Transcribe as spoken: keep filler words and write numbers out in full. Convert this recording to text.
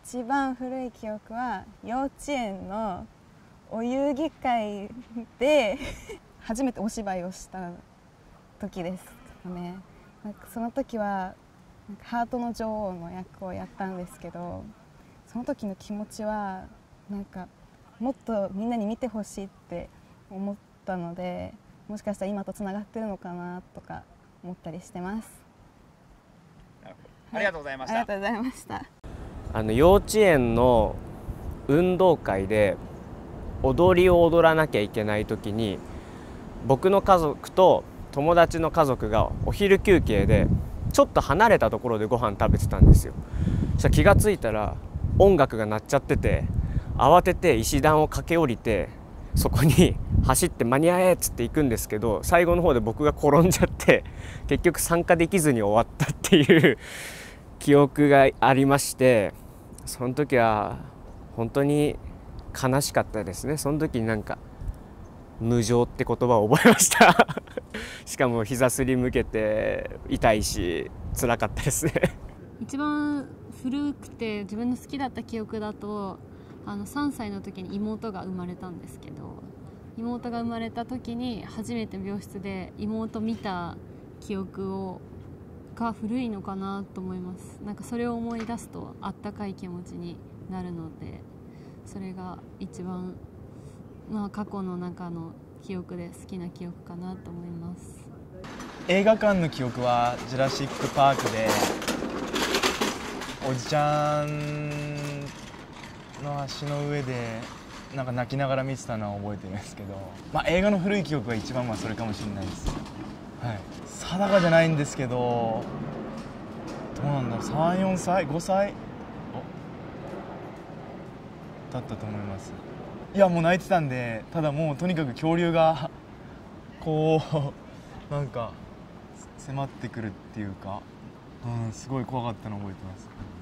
一番古い記憶は幼稚園のお遊戯会で初めてお芝居をした時ですかね。なんかその時はなんかハートの女王の役をやったんですけど、その時の気持ちはなんかもっとみんなに見てほしいって思ったので、もしかしたら今とつながってるのかなとか思ったりしてます。 ありがとうございました。 ありがとうございました。 あの幼稚園の運動会で踊りを踊らなきゃいけない時に、僕の家族と友達の家族がお昼休憩でちょっと離れたところでご飯食べてたんですよ。そしたら気が付いたら音楽が鳴っちゃってて、慌てて石段を駆け下りてそこに走って間に合えっつって行くんですけど、最後の方で僕が転んじゃって結局参加できずに終わったっていう記憶がありまして、その時は本当に悲しかったですね。その時になんか無常って言葉を覚えましたしかも膝すりむけて痛いし辛かったですね一番古くて自分の好きだった記憶だと、あのさんさいの時に妹が生まれたんですけど、妹が生まれた時に初めて病室で妹見た記憶をが古いのかなと思います。なんかそれを思い出すとあったかい気持ちになるので、それが一番、まあ、過去の中の記憶で好きな記憶かなと思います。 映画館の記憶はジュラシック・パークでおじちゃんの足の上でなんか泣きながら見てたのは覚えてるんですけど、まあ、映画の古い記憶が一番はそれかもしれないです。はい、定かじゃないんですけど、どうなんだろう、さん、よんさい、ごさいだったと思います。いやもう泣いてたんで、ただもうとにかく恐竜がこうなんか迫ってくるっていうか、うん、すごい怖かったのを覚えてます。